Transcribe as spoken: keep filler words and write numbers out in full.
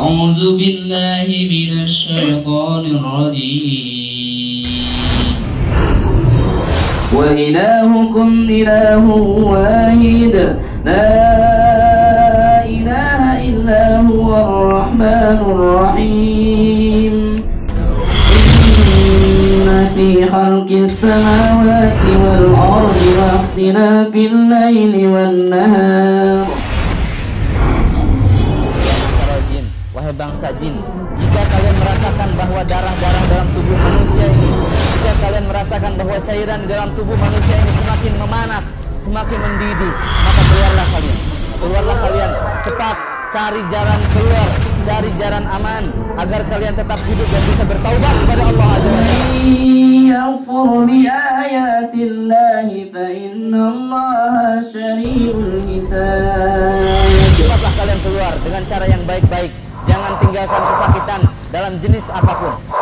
أعوذ بالله من الشيطان الرجيم وإلهكم إله واحد لا إله إلا هو الرحمن الرحيم إن في خلق السماوات والأرض واختلاف الليل والنهار. Wahai bangsa jin, jika kalian merasakan bahwa darah-darah dalam tubuh manusia ini, jika kalian merasakan bahwa cairan dalam tubuh manusia ini semakin memanas, semakin mendidih, maka keluarlah kalian. Keluarlah kalian, cepat cari jalan keluar, cari jalan aman agar kalian tetap hidup dan bisa bertaubat kepada Allah Azza wa Jalla. Yafur bi ayatillahi fa inna Allaha syari'ul hisab. Cepatlah kalian keluar dengan cara yang baik-baik. Jangan tinggalkan kesakitan dalam jenis apapun.